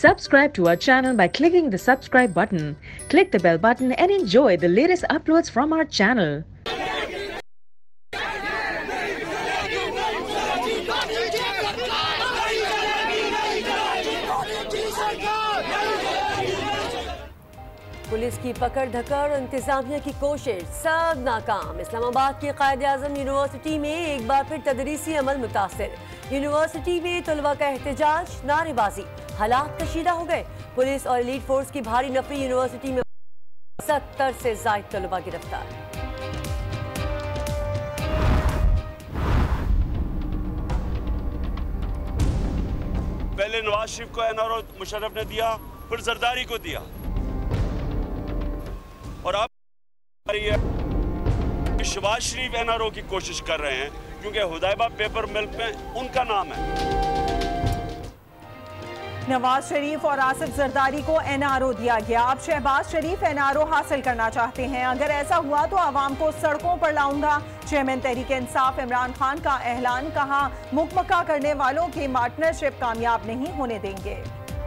Subscribe to our channel by clicking the subscribe button. Click the bell button and enjoy the latest uploads from our channel. Police की पकड़ धकड़ और इंतजामिया की कोशिश सब नाकाम। इस्लामाबाद के कायद-ए-आज़म यूनिवर्सिटी में एक बार फिर तदरीसी अमल मुतासिर। यूनिवर्सिटी में तलबा का एहतजाज, नारेबाजी, हालात कशीदा हो गए। पुलिस और एलीट फोर्स की भारी नफरी। यूनिवर्सिटी में 70 से ज़ायद तलबा गिरफ्तार। पहले नवाज शरीफ को एनआरओ मुशर्रफ ने दिया, फिर जरदारी को दिया, और अब शहबाज शरीफ एनआरओ की कोशिश कर रहे हैं क्योंकि हुदैबा पेपर मिल्क में उनका नाम है। नवाज शरीफ और आसिफ जरदारी को एनआरओ दिया गया। अब शहबाज शरीफ एनआरओ हासिल करना चाहते हैं। अगर ऐसा हुआ तो आवाम को सड़कों पर लाऊंगा। चेयरमैन तहरीक इंसाफ इमरान खान का ऐलान। कहा, मुकमका करने वालों की पार्टनरशिप कामयाब नहीं होने देंगे।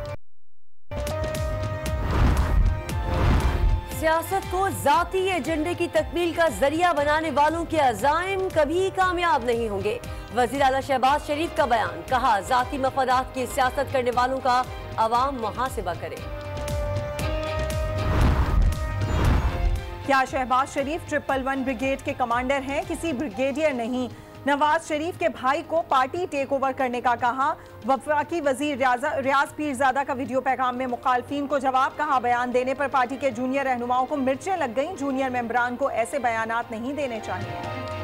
सियासत को जाती एजेंडे की तकमील का जरिया बनाने वालों के अज़ाइम कभी कामयाब नहीं होंगे। वज़ीर आला शहबाज शरीफ का बयान। कहा, जाती मफादात की सियासत करने वालों का अवाम मुहासिबा करे। क्या शहबाज शरीफ 111 ब्रिगेड के कमांडर हैं? किसी ब्रिगेडियर नहीं। नवाज शरीफ के भाई को पार्टी टेक ओवर करने का कहा। वफाकी वजीर रियाज पीरजादा का वीडियो पैगाम में मुखालफीन को जवाब। कहा, बयान देने पर पार्टी के जूनियर रहनुमाओं को मिर्चें लग गईं। जूनियर मेंबरान को ऐसे बयानात नहीं देने चाहिए।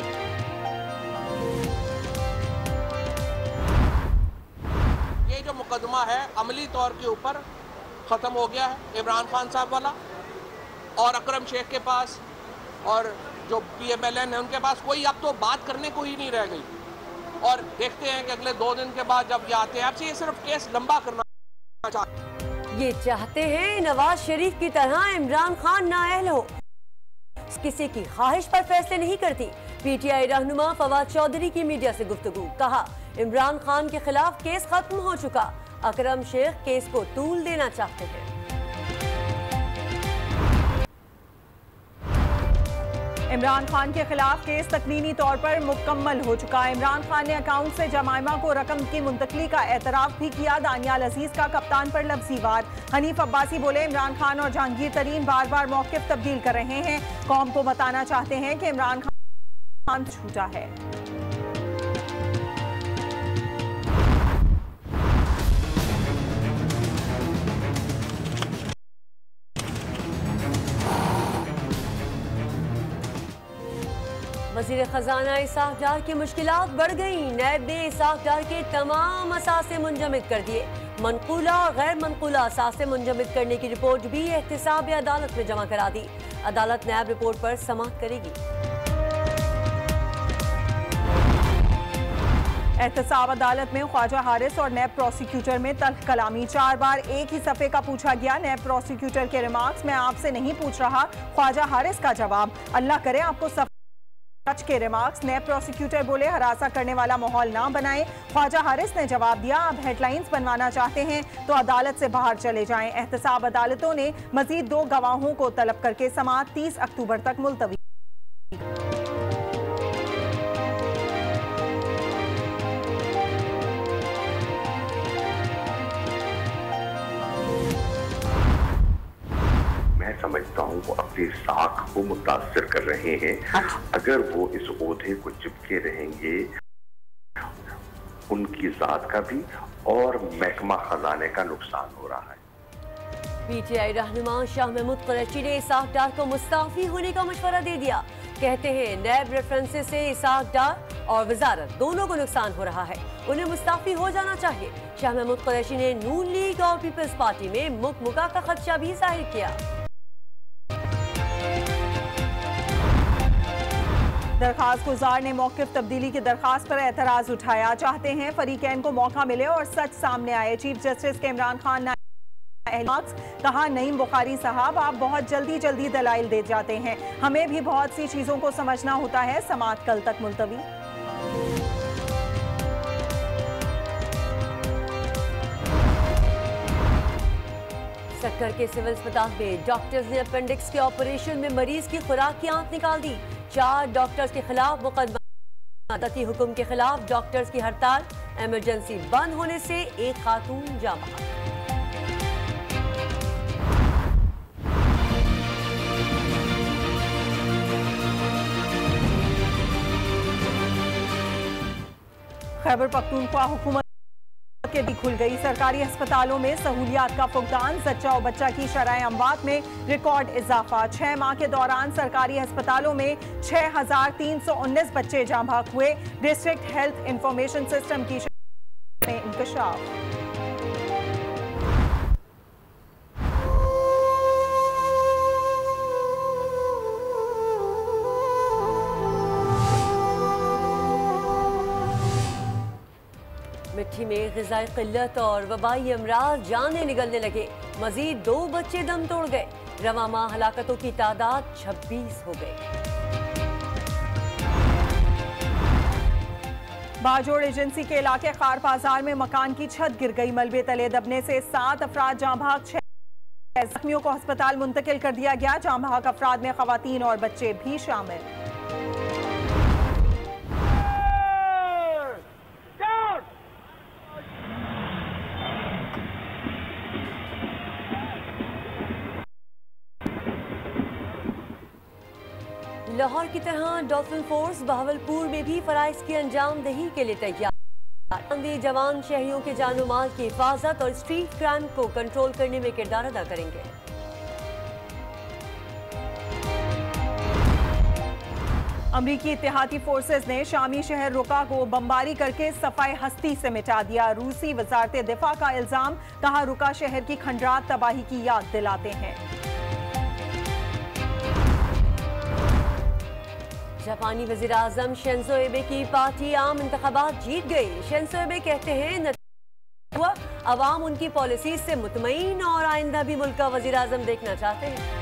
ये जो मुकदमा है अमली तौर के ऊपर खत्म हो गया है। इमरान खान साहब वाला और अकरम शेख के पास और जो PMLN है उनके पास कोई अब तो बात करने को ही नहीं रह गई। और देखते हैं कि अगले 2 दिन के बाद जब ये आते हैं, आपसे ये सिर्फ केस लंबा करना चाहते। ये चाहते हैं नवाज शरीफ की तरह इमरान खान नाअहल हो, किसी की ख्वाहिश पर फैसले नहीं करती। PTI रहनुमा फवाद चौधरी की मीडिया से गुफ्तगू। कहा, इमरान खान के खिलाफ केस खत्म हो चुका। अकरम शेख केस को तूल देना चाहते हैं। इमरान खान के खिलाफ केस तकनीनी तौर पर मुकम्मल हो चुका। इमरान खान ने अकाउंट से जमाइमा को रकम की मुंतकली का एतराफ भी किया। दानियाल अजीज का कप्तान पर लफ्जी वार। हनीफ अब्बासी बोले, इमरान खान और जहांगीर तरीन बार बार मौक़िफ़ तब्दील कर रहे हैं। कौम को बताना चाहते हैं कि इमरान खान झूठा है। वज़ीर ख़जाना इसाक डार की मुश्किलात बढ़ गई। नैब ने इसाक डार के तमाम असासे मुंजमद कर दिए। मनकूला और गैर मनकूला असासे मुंजमद करने की रिपोर्ट भी एहतिसाब अदालत में जमा करा दी। अदालत नैब रिपोर्ट पर समाअत करेगी। एहतसाब अदालत में ख्वाजा हारिस और नैब प्रोसिक्यूटर में तल्ख कलामी। 4 बार एक ही सफ़े का पूछा गया। नैब प्रोसिक्यूटर के रिमार्क्स, मैं आपसे नहीं पूछ रहा। ख्वाजा हारिस का जवाब, अल्लाह करे आपको सच के रिमार्क्स। नैब प्रोसिक्यूटर बोले, हरासा करने वाला माहौल ना बनाएं। ख्वाजा हारिस ने जवाब दिया, अब हेडलाइंस बनवाना चाहते हैं तो अदालत से बाहर चले जाएं। एहतसाब अदालतों ने मजीद 2 गवाहों को तलब करके समाअत 30 अक्टूबर तक मुलतवी। समझता हूँ वो अपनी साख को मुतासिर कर रहे हैं। अगर वो इस ओहदे को चिपके रहेंगे, उनकी जात का भी और महकमा खजाने का नुकसान हो रहा है। PTI रहनुमा शाह महमूद कुरैशी ने इसाक डार को मुस्ताफी होने का मशवरा दे दिया। कहते हैं, नैब रेफरेंसेस से इसाक डार और वजारत दोनों को नुकसान हो रहा है, उन्हें मुस्ताफी हो जाना चाहिए। शाह महमूद कुरैशी ने नून लीग और पीपल्स पार्टी में मुकमुका का खदशा भी जाहिर किया। दरखास्त गुजार ने मौक़िफ़ तब्दीली की दरखास्त पर एतराज़ उठाया। चाहते हैं फरीकैन को मौका मिले और सच सामने आए। चीफ जस्टिस के इमरान खान ने कहा, नईम बुखारी साहब, आप बहुत जल्दी दलाइल दे जाते हैं। हमें भी बहुत सी चीज़ों को समझना होता है। समाअत कल तक मुलतवी। सक्कर के सिविल अस्पताल में डॉक्टर्स ने अपेंडिक्स के ऑपरेशन में मरीज की खुराक की आंत निकाल दी। 4 डॉक्टर्स के खिलाफ मुकदमा। अदालती हुक्म के खिलाफ डॉक्टर्स की हड़ताल। इमरजेंसी बंद होने से एक खातून जाँ बहक। खैबर पख्तूनख्वा हुकूमत के भी खुल गई। सरकारी अस्पतालों में सहूलियात का फुकदान। जच्चा और बच्चा की शरह अमवात में रिकॉर्ड इजाफा। 6 माह के दौरान सरकारी अस्पतालों में 6,319 बच्चे जाँ बहक हुए। डिस्ट्रिक्ट हेल्थ इंफॉर्मेशन सिस्टम की में इंकशाफ। मिट्टी में ग़िज़ाई क़िल्लत और वबाई अमराज जाने निगलने लगे। मजीद 2 बच्चे दम तोड़ गए। रवा माह हलाकतों की तादाद 26 हो गई। बाजोड़ एजेंसी के इलाके खार बाजार में मकान की छत गिर गई। मलबे तले दबने से 7 अफराद जाँ बहक। 6 जख्मियों को अस्पताल मुंतकिल कर दिया गया। जाँ बहक अफराद में खवातीन और बच्चे भी शामिल। लाहौर की तरह डॉल्फिन फोर्स बहावलपुर में भी फराइज की अंजाम दही के लिए तैयार। जवान शहरियों के जानो माल की हिफाजत और स्ट्रीट क्राइम को कंट्रोल करने में किरदार अदा करेंगे। अमरीकी इत्तेहादी फोर्सेस ने शामी शहर रुका को बमबारी करके सफाई हस्ती से मिटा दिया। रूसी वजारत दिफा का इल्जाम। कहा रुका शहर की खंडरात तबाही की याद दिलाते हैं। जापानी वज़ीर आज़म शिंजो एबे की पार्टी आम इंतखाबात जीत गई। शिंजो एबे कहते हैं हुआ अवाम उनकी पॉलिसी से मुतमईन और आइंदा भी मुल्क का वज़ीर आज़म देखना चाहते हैं।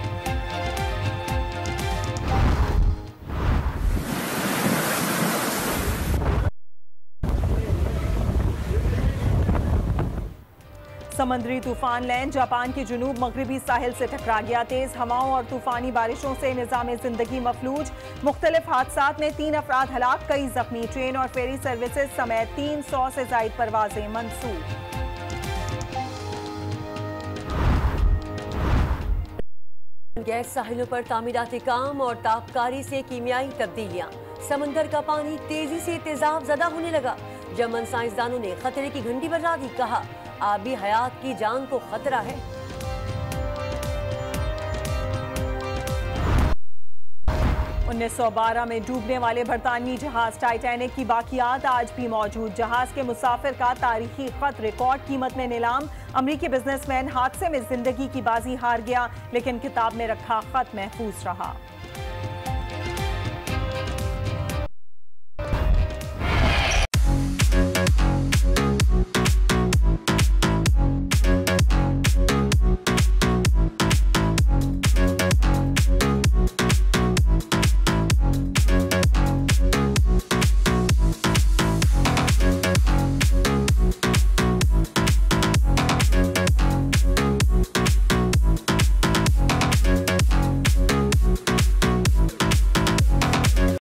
समंदरी तूफान लैन जापान के जुनूब मगरबी साहिल से टकरा गया। तेज हवाओं और तूफानी बारिशों से निज़ाम जिंदगी मफलूज। मुख्तलिफ हादसात में 3 अफराद हलाक, कई जख्मी। ट्रेन और फेरी सर्विसेज समेत 300 से ज़ायद परवाजें मंसूब। गैस साहिलों पर तामीराती काम और ताबकारी से कीमियाई तब्दीलियां। समंदर का पानी तेजी से तेजाब ज़दा होने लगा। जर्मन साइंसदानों ने खतरे की घंटी बजा दी। कहा आबी हयात की जान को खतरा है। 1912 में डूबने वाले बरतानवी जहाज टाइटैनिक की बाकियात आज भी मौजूद। जहाज के मुसाफिर का तारीखी खत रिकॉर्ड कीमत में नीलाम। अमरीकी बिजनेसमैन हादसे में जिंदगी की बाजी हार गया, लेकिन किताब में रखा खत महफूज रहा।